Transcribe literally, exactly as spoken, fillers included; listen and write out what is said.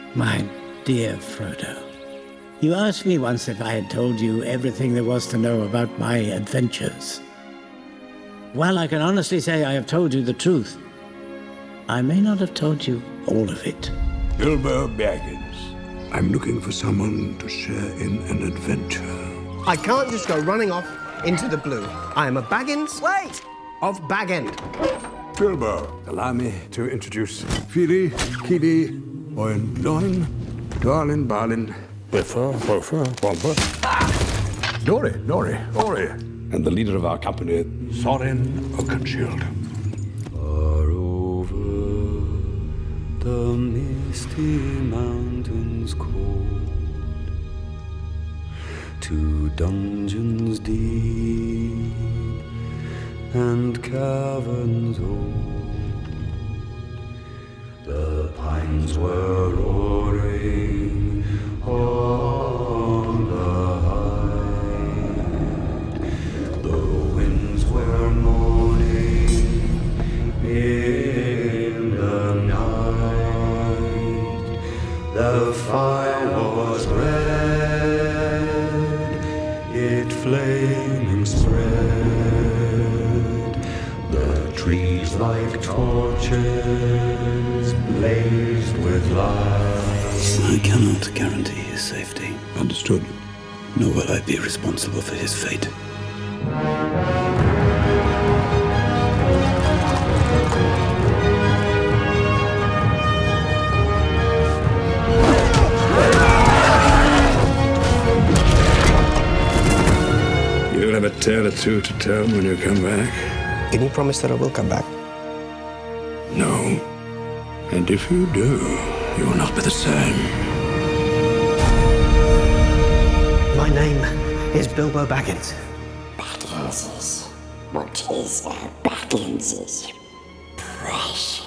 My dear Frodo, you asked me once if I had told you everything there was to know about my adventures. Well, I can honestly say I have told you the truth. I may not have told you all of it. Bilbo Baggins. I'm looking for someone to share in an adventure. I can't just go running off into the blue. I am a Baggins. Wait! Of Bag End. Bilbo, allow me to introduce Fili, Kili, Oin, Loin, Darlin, Balin, Biffa, Boffa, Bomba, Dori, Nori, Ori, and the leader of our company, Thorin Oakenshield. Far over the misty mountains cold, to dungeons deep and caverns old, the pines were roaring on the height, the winds were moaning in the night, the fire was red, it flaming spread, the trees like torches blazed with light. I cannot guarantee his safety. Understood. Nor will I be responsible for his fate. You'll have a tale or two to tell when you come back. Can you promise that I will come back? No. And if you do, you will not be the same. My name is Bilbo Baggins. Bagginses. What is a Baggins's precious?